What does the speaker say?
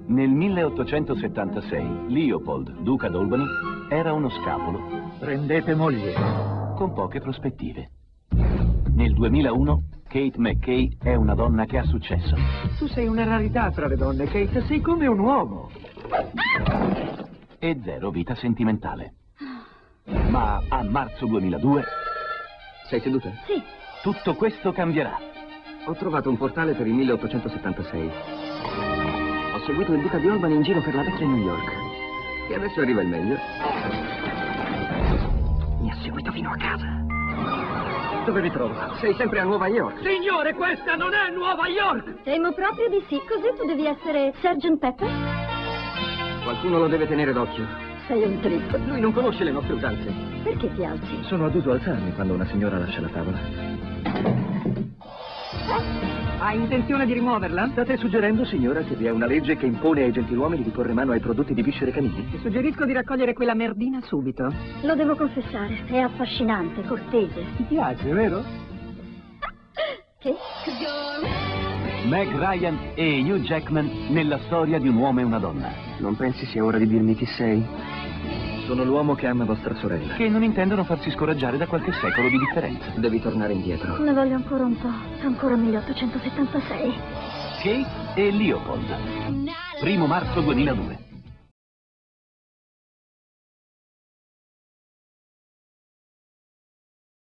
Nel 1876, Leopold, duca d'Albany, era uno scapolo. Prendete moglie. Con poche prospettive. Nel 2001, Kate McKay è una donna che ha successo. Tu sei una rarità tra le donne, Kate. Sei come un uomo. E zero vita sentimentale. Ma a marzo 2002... Sei seduta? Sì. Tutto questo cambierà. Ho trovato un portale per il 1876. Ho seguito il duca di Albany in giro per la vecchia New York. E adesso arriva il meglio. Mi ha seguito fino a casa. Dove vi trovo? Sei sempre a Nuova York. Signore, questa non è Nuova York! Temo proprio di sì. Così tu devi essere Sgt. Pepper? Qualcuno lo deve tenere d'occhio. Sei un trip. Lui non conosce le nostre usanze. Perché ti alzi? Sono aduto a alzarmi quando una signora lascia la tavola. Ha intenzione di rimuoverla? State suggerendo, signora, che vi è una legge che impone ai gentiluomini di porre mano ai prodotti di viscere canini? Ti suggerisco di raccogliere quella merdina subito. Lo devo confessare, è affascinante, cortese. Ti piace, vero? Che? Meg Ryan e Hugh Jackman nella storia di un uomo e una donna. Non pensi sia ora di dirmi chi sei? Sono l'uomo che ama vostra sorella. Che non intendono farsi scoraggiare da qualche secolo di differenza. Devi tornare indietro. Ne voglio ancora un po'. Ancora 1876. Kate e Leopold. 1 marzo 2002.